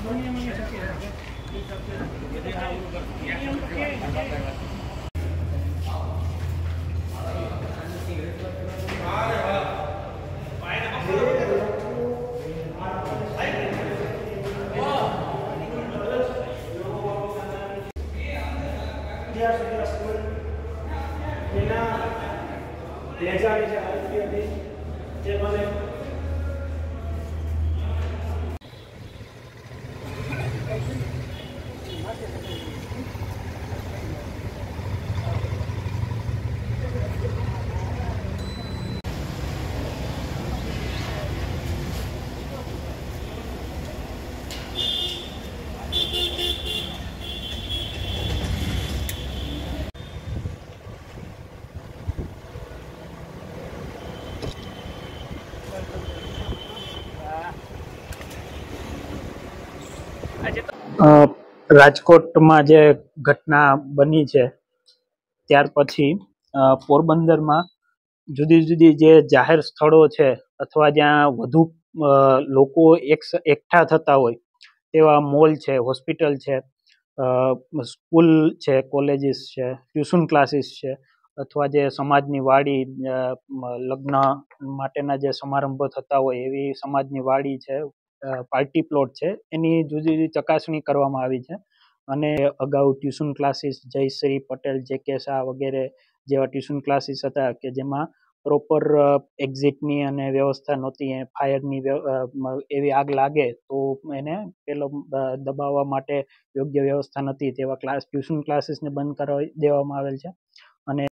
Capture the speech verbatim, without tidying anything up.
રાજકોટમાં જે ઘટના બની છે ત્યાર પછી પોરબંદરમાં જુદી જુદી જે જાહેર સ્થળો છે અથવા જ્યાં વધુ લોકો એક એકઠા થતા હોય તેવા મોલ છે, હોસ્પિટલ છે, સ્કૂલ છે, કોલેજીસ છે, ટ્યુશન ક્લાસીસ છે, અથવા જે સમાજની વાડી, લગ્ન માટેના જે સમારંભો થતા હોય એવી સમાજની વાડી છે, પાર્ટી પ્લોટ છે, એની જુદી જુદી ચકાસણી કરવામાં આવી છે. અને અગાઉ ટ્યુશન ક્લાસીસ જયશ્રી પટેલ, જે કે શાહ વગેરે જેવા ટ્યુશન ક્લાસીસ હતા કે જેમાં પ્રોપર એક્ઝિટની અને વ્યવસ્થા નહોતી, ફાયરની એવી આગ લાગે તો એને પેલો દબાવવા માટે યોગ્ય વ્યવસ્થા નથી, તેવા ક્લાસ ટ્યુશન ક્લાસીસને બંધ કરાવી દેવામાં આવેલ છે. અને